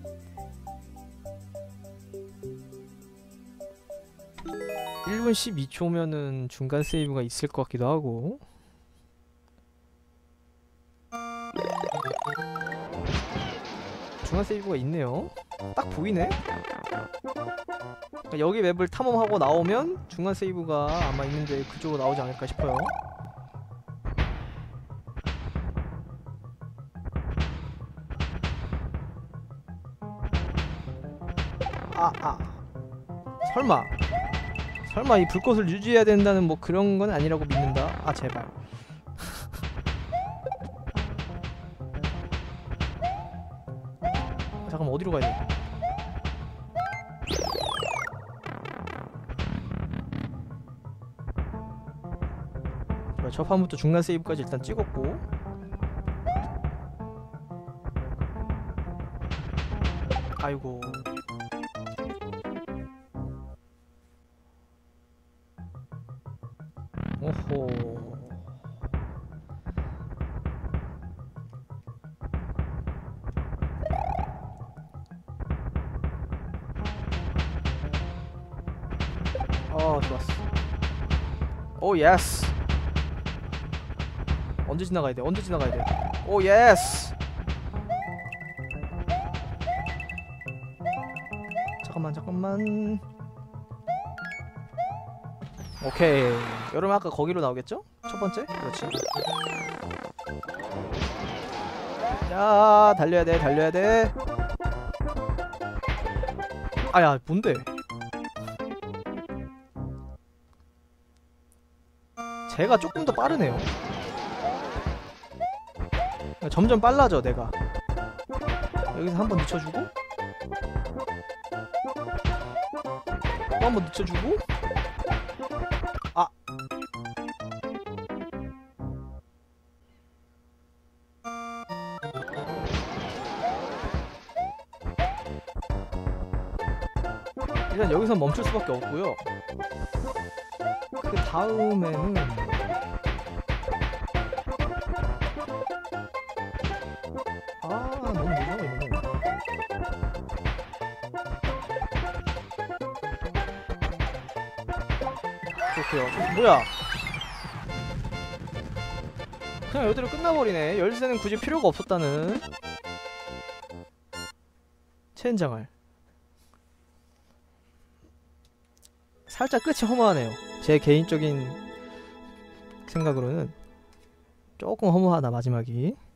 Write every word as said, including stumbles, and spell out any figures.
일 분 십이 초면은 중간 세이브가 있을 것 같기도 하고. 중간 세이브가 있네요. 딱 보이네? 그러니까 여기 맵을 탐험하고 나오면 중간 세이브가 아마 있는데 그쪽으로 나오지 않을까 싶어요. 아, 아. 설마. 설마 이 불꽃을 유지해야 된다는 뭐 그런 건 아니라고 믿는다. 아, 제발. 잠깐만, 어디로 가야 돼? 좋아, 첫 판부터 중간 세이브까지 일단 찍었고. 아이고. 오호. 어, 좋았어. 오, 예스. 언제 지나가야 돼? 언제 지나가야 돼? 오, 예스. 잠깐만, 잠깐만. 오케이. 여러분 아까 거기로 나오겠죠? 첫 번째? 그렇지. 야, 달려야 돼, 달려야 돼. 아야, 뭔데? 제가 조금 더 빠르네요. 점점 빨라져, 내가. 여기서 한번 늦춰주고, 또 한번 늦춰주고. 아. 일단 여기서 멈출 수밖에 없고요. 그 다음에는 아, 너무 무서워 이거. 좋고요. 뭐야? 그냥 이대로 끝나버리네. 열쇠는 굳이 필요가 없었다는. 체인장을 살짝 끝이 허무하네요. 제 개인적인 생각으로는 조금 허무하다, 마지막이.